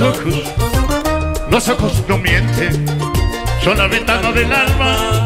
los ojos no mienten, son la ventana del alma.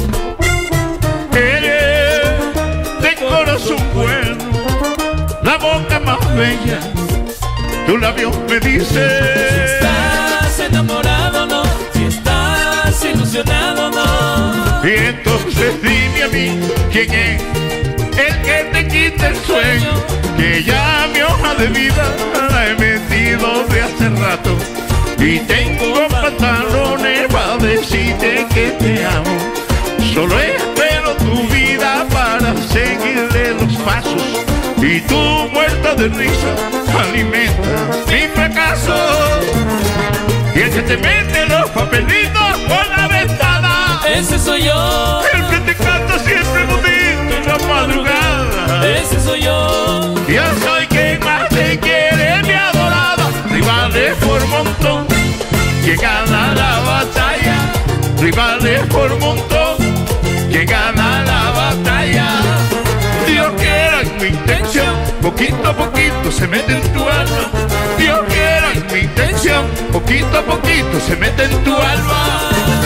Eres de corazón bueno, la boca más bella, tu labio me dice. Si estás enamorado no, si estás ilusionado no. Y entonces dime a mí, ¿quién es el que te quita el sueño? Que ya mi hoja de vida la he metido de hace rato, y tengo pantalones para decirte que te amo. Solo espero tu vida para seguirle los pasos, y tu muerta de risa alimenta mi fracaso. Y el que te mete los papelitos por la ventana, ese soy yo. El que te canta siempre bonito en la madrugada, ese soy yo. Yo soy quien más te quiere, mi adorada. Rivales por montón, que gana la batalla. Rivales por montón, que gana la batalla. Dios quiera en mi intención, poquito a poquito se mete en tu alma. Dios quiera en mi intención, poquito a poquito se mete en tu alma.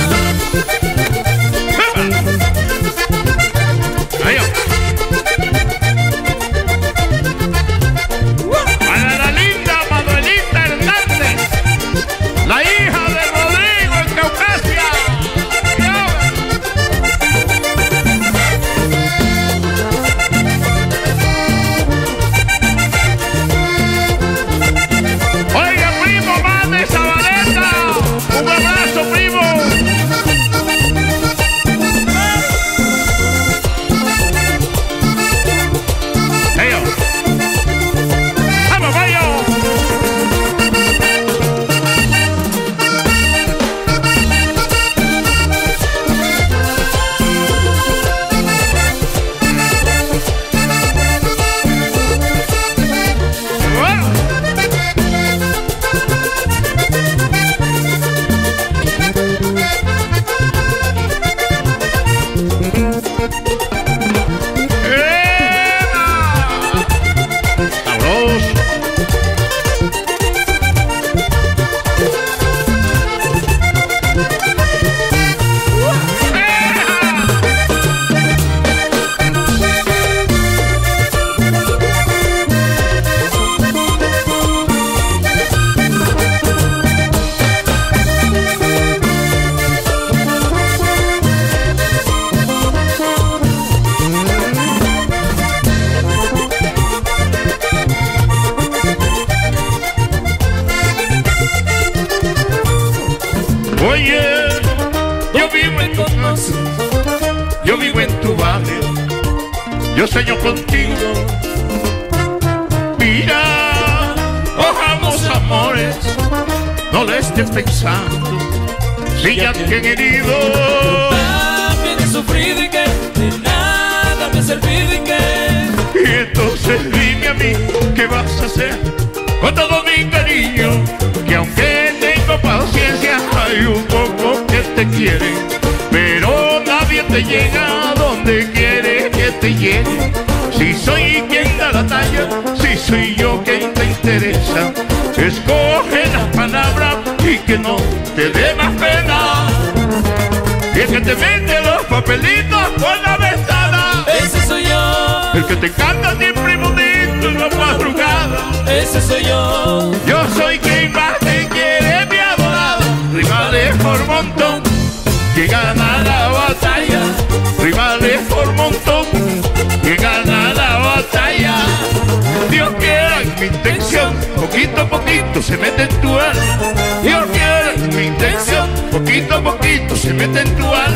Para la linda Manuelita Hernández, la hija de Rodrigo en Caucasia. Oiga, primo, mande esa baleta. Un abrazo, primo. Oye, yo vivo en tu casa, yo vivo en tu barrio, yo sueño contigo. Mira, cojamos amores, no le estés pensando, si ya te han herido. También he sufrido y que de nada me ha servido y que. Y entonces dime a mí, ¿qué vas a hacer con todo mi cariño? Que aunque tengo paciencia, hay un poco que te quieren, pero nadie te llega a donde quiere que te llegue. Si soy quien da la talla, si soy yo quien te interesa, escoge las palabras y que no te dé más pena. Y el que te mete los papelitos por la ventana, ese soy yo. El que te canta siempre bonito en la madrugada, ese soy yo. Yo soy quien más te quiere, mi adorada. Rivales por montón, que gana la batalla. Rivales por montón, que gana la batalla. Dios quiera en mi intención, poquito a poquito se mete en tu alma. Dios quiera en mi intención, poquito a poquito se mete en tu alma.